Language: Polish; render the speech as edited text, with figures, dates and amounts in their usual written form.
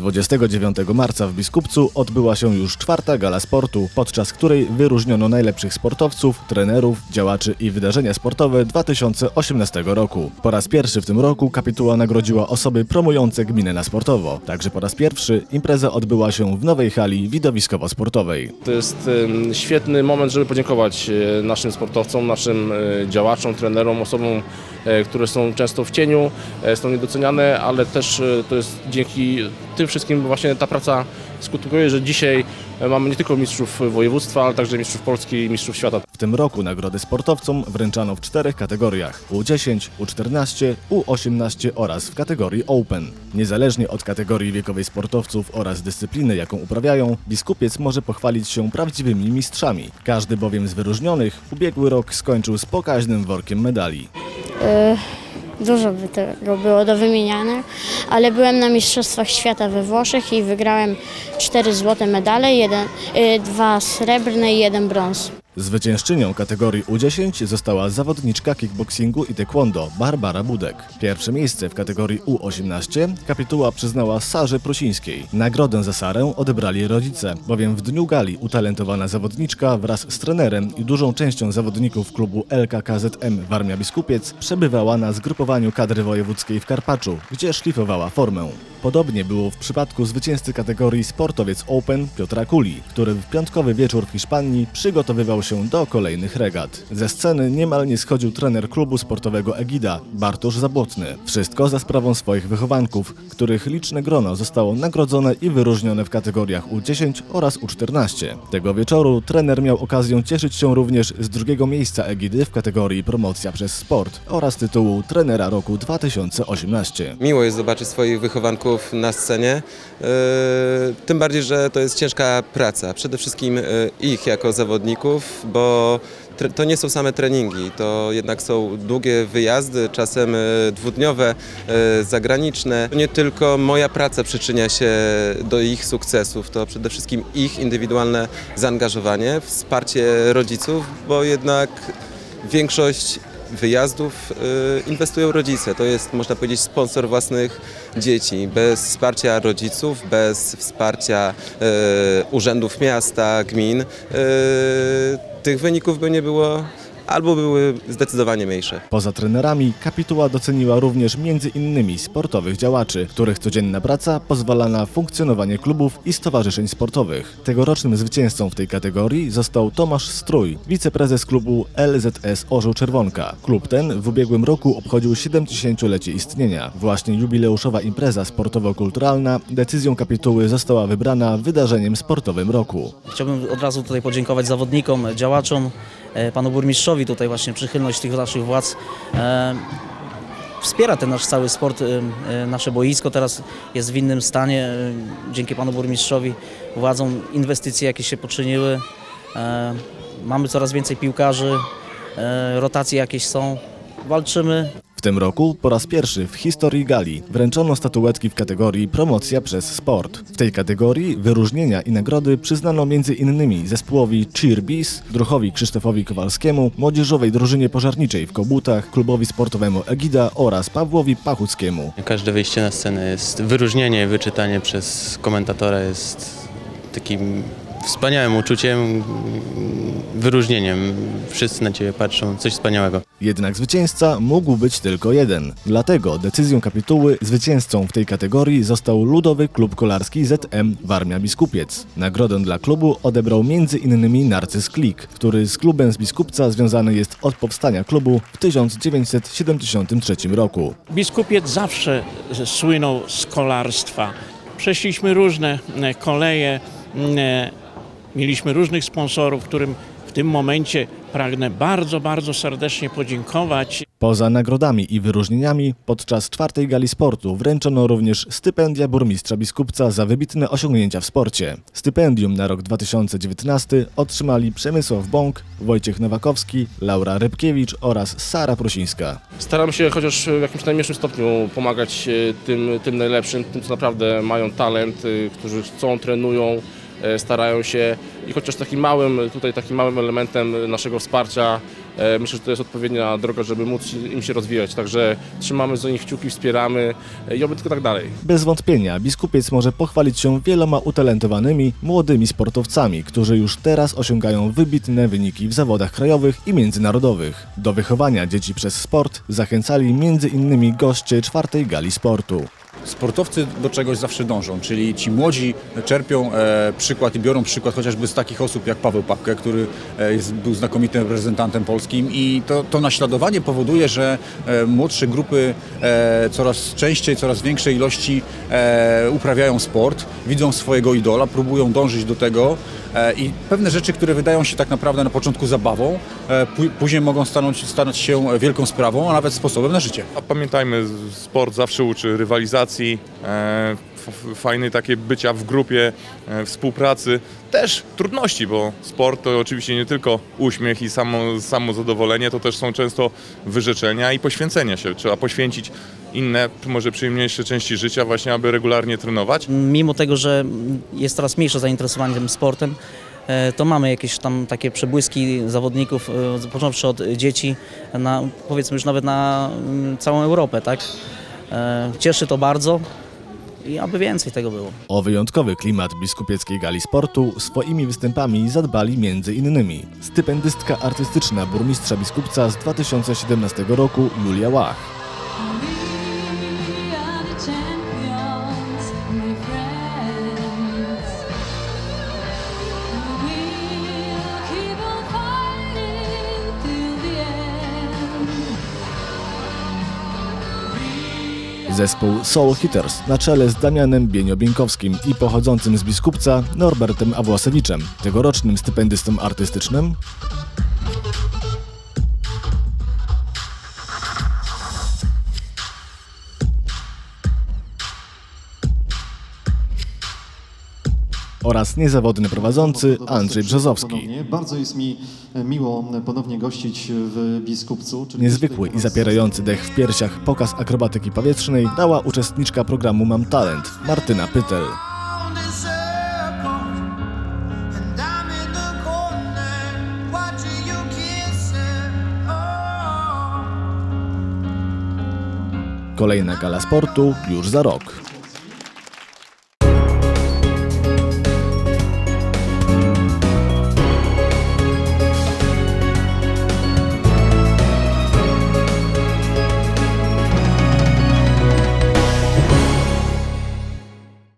29 marca w Biskupcu odbyła się już 4. gala sportu, podczas której wyróżniono najlepszych sportowców, trenerów, działaczy i wydarzenia sportowe 2018 roku. Po raz pierwszy w tym roku kapituła nagrodziła osoby promujące gminę na sportowo. Także po raz pierwszy impreza odbyła się w nowej hali widowiskowo-sportowej. To jest świetny moment, żeby podziękować naszym sportowcom, naszym działaczom, trenerom, osobom, które są często w cieniu, są niedoceniane, ale też to jest dzięki tym wszystkim właśnie ta praca skutkuje, że dzisiaj mamy nie tylko mistrzów województwa, ale także mistrzów Polski i mistrzów świata. W tym roku nagrody sportowcom wręczano w 4 kategoriach: U10, U14, U18 oraz w kategorii Open. Niezależnie od kategorii wiekowej sportowców oraz dyscypliny, jaką uprawiają, Biskupiec może pochwalić się prawdziwymi mistrzami. Każdy bowiem z wyróżnionych ubiegły rok skończył z pokaźnym workiem medali. Dużo by tego było do wymieniania, ale byłem na Mistrzostwach Świata we Włoszech i wygrałem 4 złote medale, 2 srebrne i 1 brąz. Zwyciężczynią kategorii U10 została zawodniczka kickboxingu i taekwondo Barbara Budek. Pierwsze miejsce w kategorii U18 kapituła przyznała Sarze Prusińskiej. Nagrodę za Sarę odebrali rodzice, bowiem w dniu gali utalentowana zawodniczka wraz z trenerem i dużą częścią zawodników klubu LKKZM Warmia Biskupiec przebywała na zgrupowaniu kadry wojewódzkiej w Karpaczu, gdzie szlifowała formę. Podobnie było w przypadku zwycięzcy kategorii Sportowiec Open Piotra Kuli, który w piątkowy wieczór w Hiszpanii przygotowywał się do kolejnych regat. Ze sceny niemal nie schodził trener klubu sportowego Egida, Bartosz Zabłotny. Wszystko za sprawą swoich wychowanków, których liczne grono zostało nagrodzone i wyróżnione w kategoriach U10 oraz U14. Tego wieczoru trener miał okazję cieszyć się również z 2. miejsca Egidy w kategorii Promocja przez Sport oraz tytułu Trenera Roku 2018. Miło jest zobaczyć swoich wychowanków na scenie, tym bardziej, że to jest ciężka praca, przede wszystkim ich jako zawodników, bo to nie są same treningi, to jednak są długie wyjazdy, czasem dwudniowe, zagraniczne. Nie tylko moja praca przyczynia się do ich sukcesów, to przede wszystkim ich indywidualne zaangażowanie, wsparcie rodziców, bo jednak większość wyjazdów inwestują rodzice. To jest, można powiedzieć, sponsor własnych dzieci. Bez wsparcia rodziców, bez wsparcia urzędów miasta, gmin, tych wyników by nie było albo były zdecydowanie mniejsze. Poza trenerami kapituła doceniła również m.in. sportowych działaczy, których codzienna praca pozwala na funkcjonowanie klubów i stowarzyszeń sportowych. Tegorocznym zwycięzcą w tej kategorii został Tomasz Strój, wiceprezes klubu LZS Orzeł Czerwonka. Klub ten w ubiegłym roku obchodził 70-lecie istnienia. Właśnie jubileuszowa impreza sportowo-kulturalna decyzją kapituły została wybrana wydarzeniem sportowym roku. Chciałbym od razu tutaj podziękować zawodnikom, działaczom, panu burmistrzowi, tutaj właśnie przychylność tych naszych władz wspiera ten nasz cały sport. Nasze boisko teraz jest w innym stanie, dzięki panu burmistrzowi, władzom, inwestycje jakie się poczyniły. Mamy coraz więcej piłkarzy, rotacje jakieś są, walczymy. W tym roku po raz pierwszy w historii gali wręczono statuetki w kategorii Promocja przez Sport. W tej kategorii wyróżnienia i nagrody przyznano m.in. zespołowi Cheer Bees, druhowi Krzysztofowi Kowalskiemu, młodzieżowej drużynie pożarniczej w Kobutach, klubowi sportowemu Egida oraz Pawłowi Pachuckiemu. Każde wyjście na scenę jest wyróżnienie, wyczytanie przez komentatora jest takim wspaniałym uczuciem, wyróżnieniem. Wszyscy na ciebie patrzą, coś wspaniałego. Jednak zwycięzca mógł być tylko jeden. Dlatego decyzją kapituły zwycięzcą w tej kategorii został Ludowy Klub Kolarski ZM Warmia Biskupiec. Nagrodę dla klubu odebrał m.in. Narcyz Klik, który z klubem z Biskupca związany jest od powstania klubu w 1973 roku. Biskupiec zawsze słynął z kolarstwa. Przeszliśmy różne koleje, mieliśmy różnych sponsorów, którym w tym momencie pragnę bardzo, bardzo serdecznie podziękować. Poza nagrodami i wyróżnieniami podczas 4. gali sportu wręczono również stypendia burmistrza Biskupca za wybitne osiągnięcia w sporcie. Stypendium na rok 2019 otrzymali Przemysław Bąk, Wojciech Nowakowski, Laura Rybkiewicz oraz Sara Prusińska. Staram się chociaż w jakimś najmniejszym stopniu pomagać tym najlepszym, tym co naprawdę mają talent, którzy chcą, trenują, starają się i chociaż takim małym elementem naszego wsparcia Myślę, że to jest odpowiednia droga, żeby móc im się rozwijać. Także trzymamy za nich kciuki, wspieramy i oby tylko tak dalej. Bez wątpienia Biskupiec może pochwalić się wieloma utalentowanymi, młodymi sportowcami, którzy już teraz osiągają wybitne wyniki w zawodach krajowych i międzynarodowych. Do wychowania dzieci przez sport zachęcali m.in. goście 4. gali sportu. Sportowcy do czegoś zawsze dążą, czyli ci młodzi czerpią przykład i biorą przykład chociażby z takich osób jak Paweł Papke, który był znakomitym reprezentantem polskim i to naśladowanie powoduje, że młodsze grupy coraz częściej, coraz większej ilości uprawiają sport, widzą swojego idola, próbują dążyć do tego i pewne rzeczy, które wydają się tak naprawdę na początku zabawą, później mogą stanąć się wielką sprawą, a nawet sposobem na życie. A pamiętajmy, sport zawsze uczy rywalizacji, fajne takie bycia w grupie, współpracy, też trudności, bo sport to oczywiście nie tylko uśmiech i samo zadowolenie, to też są często wyrzeczenia i poświęcenie się. Trzeba poświęcić inne, może przyjemniejsze części życia właśnie, aby regularnie trenować. Mimo tego, że jest coraz mniejsze zainteresowanie tym sportem, to mamy jakieś tam takie przebłyski zawodników, począwszy od dzieci, powiedzmy już nawet na całą Europę, tak? Cieszy to bardzo i aby więcej tego było. O wyjątkowy klimat biskupieckiej gali sportu swoimi występami zadbali m.in. stypendystka artystyczna burmistrza Biskupca z 2017 roku Julia Łach. Zespół Soul Hitters na czele z Damianem Bienio-Bieńkowskim i pochodzącym z Biskupca Norbertem Awłasewiczem, tegorocznym stypendystą artystycznym, oraz niezawodny prowadzący Andrzej Brzozowski. Bardzo jest mi miło ponownie gościć w Biskupcu. Niezwykły i zapierający dech w piersiach pokaz akrobatyki powietrznej dała uczestniczka programu Mam Talent, Martyna Pytel. Kolejna gala sportu już za rok.